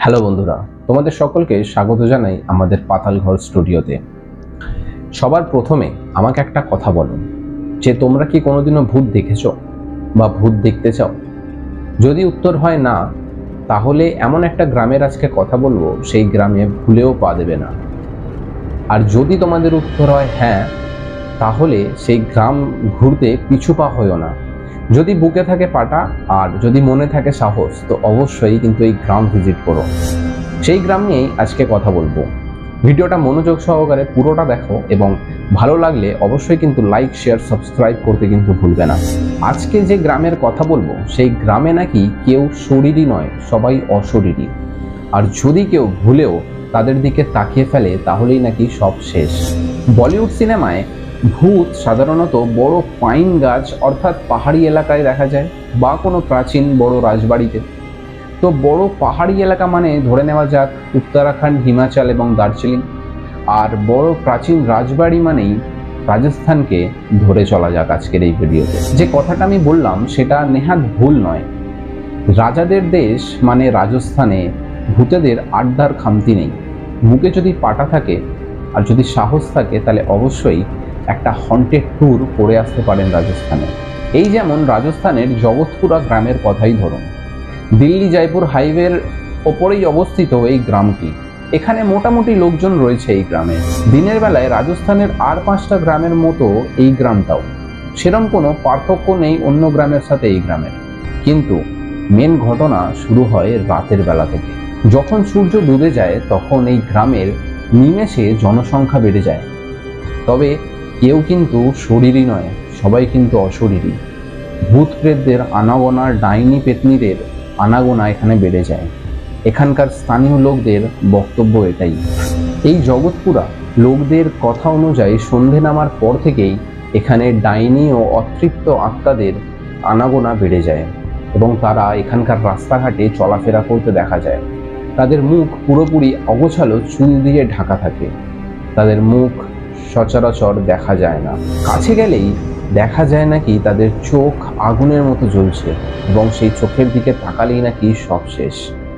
Hello বন্ধুরা, তোমাদের সকলকে স্বাগত জানাই আমাদের পাতালঘর স্টুডিওতে। সবার প্রথমে আমাকে একটা কথা বলো যে তোমরা কি কোনোদিনও ভূত দেখেছো বা ভূত দেখতে চাও? যদি উত্তর হয় না, তাহলে এমন একটা গ্রামের আজকে কথা বলবো সেই গ্রামে ভুলেও পা দেবে না। আর যদি তোমাদের উত্তর হয় হ্যাঁ, তাহলে সেই গ্রাম ঘুরতে পিছু পা হয়ও না। যদি বুকে থাকে পাটা আর যদি মনে থাকে সাহস, তো অবশ্যই কিন্তু এই গ্রাম ভিজিট করো। সেই গ্রাম নিয়েই আজকে কথা বলবো। ভিডিওটা মনোযোগ সহকারে পুরোটা দেখো এবং ভালো লাগলে অবশ্যই কিন্তু লাইক, শেয়ার, সাবস্ক্রাইব করতে কিন্তু ভুলবে না। আজকে যে গ্রামের কথা বলবো সেই গ্রামে নাকি কেউ শরীরী নয়, সবাই অশরীরী। আর যদি কেউ ভুলেও তাদের দিকে তাকিয়ে ফেলে তাহলেই নাকি সব শেষ। বলিউড সিনেমায় ভূত সাধারণত বড় পাইন গাছ অর্থাৎ পাহাড়ি এলাকায় দেখা যায় বা কোনো প্রাচীন বড় রাজবাড়িতে। তো বড় পাহাড়ি এলাকা মানে ধরে নেওয়া যাক উত্তরাখণ্ড, হিমাচল এবং দার্জিলিং। আর বড় প্রাচীন রাজবাড়ি মানেই রাজস্থানকে ধরে চলা যাক আজকের এই ভিডিওতে। যে কথাটা আমি বললাম সেটা নেহাত ভুল নয়। রাজাদের দেশ মানে রাজস্থানে ভূতেদের আড্ডার খামতি নেই। বুকে যদি পাটা থাকে আর যদি সাহস থাকে তাহলে অবশ্যই একটা হন্টেড ট্যুর করে আসতে পারেন রাজস্থানে। এই যেমন রাজস্থানের জগৎপুরা গ্রামের কথাই ধরুন। দিল্লি জয়পুর হাইওয়ের ওপরেই অবস্থিত এই গ্রামটি। এখানে মোটামুটি লোকজন রয়েছে এই গ্রামে। দিনের বেলায় রাজস্থানের আর 5টা গ্রামের মতো এই গ্রামটাও, সেরকম কোনো পার্থক্য নেই অন্য গ্রামের সাথে এই গ্রামের। কিন্তু মেন ঘটনা শুরু হয় রাতের বেলা থেকে। যখন সূর্য ডুবে যায় তখন এই গ্রামের নিমেষে জনসংখ্যা বেড়ে যায়। তবে কেউ কিন্তু শরীরী নয়, সবাই কিন্তু অশরীরী। ভূত প্রেতদের আনাগোনা, ডাইনি পেতনিদের আনাগোনা এখানে বেড়ে যায়। এখানকার স্থানীয় লোকদের বক্তব্য এটাই। এই জগৎপুরা লোকদের কথা অনুযায়ী সন্ধে নামার পর থেকেই এখানে ডাইনি ও অতৃপ্ত আত্মাদের আনাগোনা বেড়ে যায় এবং তারা এখানকার রাস্তাঘাটে চলাফেরা করতে দেখা যায়। তাদের মুখ পুরোপুরি অগোছালো চুল দিয়ে ঢাকা থাকে। তাদের মুখ সচরাচর দেখা যায় না। কাছে গেলেই দেখা যায় নাকি তাদের চোখ আগুনের মতো জ্বলছে এবং সেই চোখের দিকে তাকালেই নাকি সব শেষ।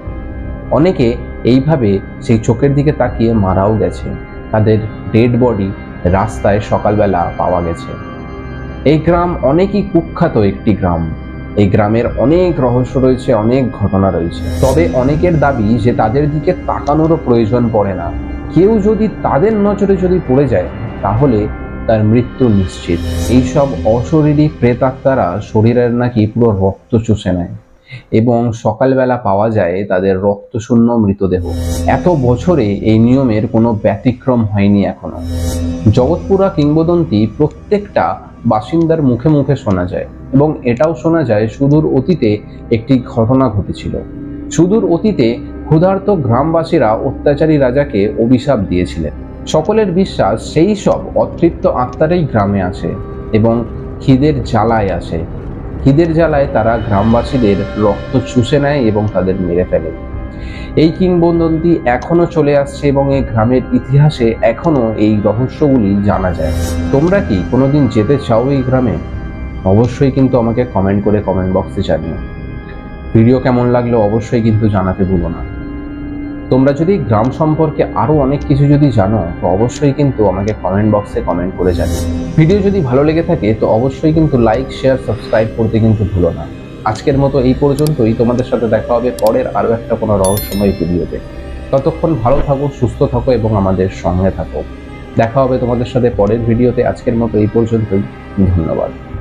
অনেকে এইভাবে সেই চোখের দিকে তাকিয়ে মারাও গেছে। তাদের ডেড বডি রাস্তায় সকালবেলা পাওয়া গেছে। এই গ্রাম অনেকই কুখ্যাত একটি গ্রাম। এই গ্রামের অনেক রহস্য রয়েছে, অনেক ঘটনা রয়েছে। তবে অনেকের দাবি যে তাদের দিকে তাকানোরও প্রয়োজন পড়ে না। কেউ যদি তাদের নজরে যদি পড়ে যায় তাহলে তার মৃত্যু নিশ্চিত। এইসব অশরীরী প্রেতাত্মারা শরীরের নাকি পুরো রক্ত চুষে নেয় এবং সকালবেলা পাওয়া যায় তাদের রক্তশূন্য মৃতদেহ। এত বছরে এই নিয়মের কোনো ব্যতিক্রম হয়নি এখনো। জগৎপুরা কিংবদন্তি প্রত্যেকটা বাসিন্দার মুখে মুখে শোনা যায় এবং এটাও শোনা যায় সুদূর অতীতে একটি ঘটনা ঘটেছিল। সুদূর অতীতে ক্ষুধার্ত গ্রামবাসীরা অত্যাচারী রাজাকে অভিশাপ দিয়েছিলেন। সকলের বিশ্বাস সেই সব অতৃপ্ত আত্মারাই গ্রামে আসে এবং খিদের জ্বালায় আসে। খিদের জ্বালায় তারা গ্রামবাসীদের রক্ত চুষে নেয় এবং তাদের মেরে ফেলে। এই কিংবদন্তি এখনো চলে আসছে এবং এই গ্রামের ইতিহাসে এখনো এই রহস্যগুলি জানা যায়। তোমরা কি কোনোদিন যেতে চাও এই গ্রামে? অবশ্যই কিন্তু আমাকে কমেন্ট করে কমেন্ট বক্সে জানিও। ভিডিও কেমন লাগলো অবশ্যই কিন্তু জানাতে ভুলো না। তোমরা যদি গ্রাম সম্পর্কে আরো অনেক কিছু যদি জানো তো অবশ্যই কিন্তু আমাকে কমেন্ট বক্সে কমেন্ট করে জানিও। ভিডিও যদি ভালো লেগে থাকে তো অবশ্যই কিন্তু লাইক, শেয়ার, সাবস্ক্রাইব করতে কিন্তু ভুলো না। আজকের মতো এই পর্যন্তই। তোমাদের সাথে দেখা হবে পরের আরো একটা কোনো রহস্যময় ভিডিওতে। ততক্ষণ ভালো থাকো, সুস্থ থাকো এবং আমাদের সঙ্গে থাকো। দেখা হবে তোমাদের সাথে পরের ভিডিওতে। আজকের মতো এই পর্যন্তই। ধন্যবাদ।